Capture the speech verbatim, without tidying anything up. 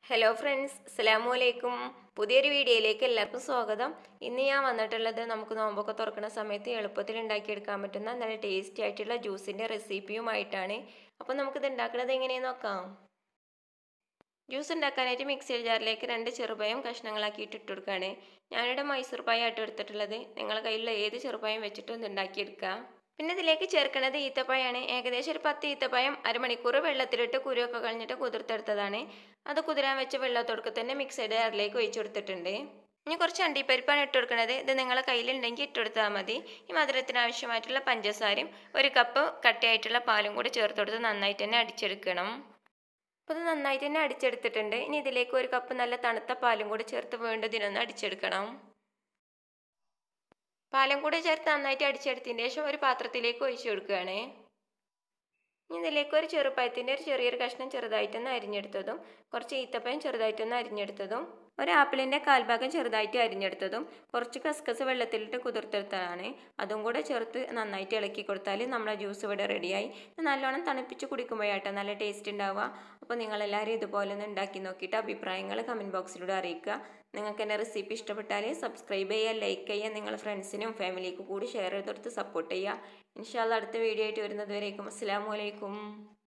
Hello friends, അസ്സലാമു അലൈക്കും. പുതിയൊരു വീഡിയോയിലേക്ക് എല്ലാവർക്കും സ്വാഗതം. ഇന്ന് ഞാൻ വന്നിട്ടുള്ളത് നമുക്ക് നോമ്പൊക്കെ തുറക്കുന്ന സമയത്ത് എളുപ്പത്തിൽ ഉണ്ടാക്കിയെടുക്കാൻ പറ്റുന്ന നല്ല ടേസ്റ്റി ആയിട്ടുള്ള ജ്യൂസിൻ്റെ റെസിപ്പിയുമായിട്ടാണ്. അപ്പോൾ നമുക്കിത് ഉണ്ടാക്കുന്നത് എങ്ങനെയെന്ന് നോക്കാം. ജ്യൂസ് ഉണ്ടാക്കാനായിട്ട് മിക്സിയിൽ ജാറിലേക്ക് രണ്ട് ചെറുപഴം കഷ്ണങ്ങളാക്കിയിട്ട് ഇട്ട് കൊടുക്കുകയാണ്. ഞാനിവിടെ മൈസൂർ പായം ആയിട്ട് എടുത്തിട്ടുള്ളത്. നിങ്ങളുടെ കയ്യിലുള്ള ഏത് ചെറുപഴം വെച്ചിട്ടും ഇത് ഉണ്ടാക്കിയെടുക്കാം. പിന്നെ ഇതിലേക്ക് ചേർക്കുന്നത് ഈത്തപ്പഴമാണ്. ഏകദേശം ഒരു പത്ത് ഈത്തപ്പഴം അരമണിക്കൂർ വെള്ളത്തിലിട്ട് കുരുവൊക്കെ കളഞ്ഞിട്ട് കുതിർത്തെടുത്തതാണ്. അത് കുതിരാൻ വെച്ച വെള്ളത്തോടൊക്കെ തന്നെ മിക്സഡ് ജാറിലേക്ക് ഒഴിച്ചു കൊടുത്തിട്ടുണ്ട്. ഇനി കുറച്ച് അണ്ടിപ്പരിപ്പാണ് ഇട്ട് കൊടുക്കുന്നത്. ഇത് നിങ്ങളുടെ കയ്യിലുണ്ടെങ്കിൽ ഇട്ട് കൊടുത്താൽ മതി. ഈ മധുരത്തിന് ആവശ്യമായിട്ടുള്ള പഞ്ചസാരയും ഒരു കപ്പ് കട്ടിയായിട്ടുള്ള പാലും കൂടി ചേർത്ത് കൊടുത്ത് നന്നായിട്ട് തന്നെ അടിച്ചെടുക്കണം. അപ്പോൾ ഇത് നന്നായിട്ട് തന്നെ അടിച്ചെടുത്തിട്ടുണ്ട്. ഇനി ഇതിലേക്ക് ഒരു കപ്പ് നല്ല തണുത്ത പാലും കൂടി ചേർത്ത് വീണ്ടും ഇതിനൊന്ന് അടിച്ചെടുക്കണം. പാലും കൂടി ചേർത്ത് നന്നായിട്ട് അടിച്ചെടുത്തതിന് ശേഷം ഒരു പാത്രത്തിലേക്ക് ഒഴിച്ചു കൊടുക്കുകയാണ്. ഇനി ഇതിലേക്ക് ഒരു ചെറുപ്പഴത്തിൻ്റെ ഒരു ചെറിയൊരു കഷ്ണം ചെറുതായിട്ടൊന്ന് അരിഞ്ഞെടുത്തതും കുറച്ച് ഈത്തപ്പഴം ചെറുതായിട്ടൊന്ന് അരിഞ്ഞെടുത്തതും ഒരു ആപ്പിളിൻ്റെ കാൽഭാഗം ചെറുതായിട്ട് അരിഞ്ഞെടുത്തതും കുറച്ച് കസ്കസ് വെള്ളത്തിലിട്ട് കുതിർത്തെടുത്തതാണ്. അതും കൂടെ ചേർത്ത് നന്നായിട്ട് ഇളക്കി കൊടുത്താൽ നമ്മളെ ജ്യൂസ് ഇവിടെ റെഡിയായി. നല്ലോണം തണുപ്പിച്ച് കുടിക്കുമ്പോഴാട്ടോ നല്ല ടേസ്റ്റ് ഉണ്ടാവുക. അപ്പോൾ നിങ്ങളെല്ലാവരും ഇതുപോലെ ഒന്ന് ഉണ്ടാക്കി നോക്കിയിട്ട് അഭിപ്രായങ്ങൾ കമൻറ്റ് ബോക്സിലൂടെ അറിയിക്കുക. നിങ്ങൾക്ക് എൻ്റെ റെസിപ്പി ഇഷ്ടപ്പെട്ടാൽ സബ്സ്ക്രൈബ് ചെയ്യുക, ലൈക്ക് ചെയ്യുക, നിങ്ങളുടെ ഫ്രണ്ട്സിനും ഫാമിലിക്കും കൂടി ഷെയർ ചെയ്തെടുത്ത് സപ്പോർട്ട് ചെയ്യുക. ഇൻഷാ അല്ലാഹ് അടുത്ത വീഡിയോ ആയിട്ട് വരുന്നത് വരേക്കും അസ്സലാമു അലൈക്കും.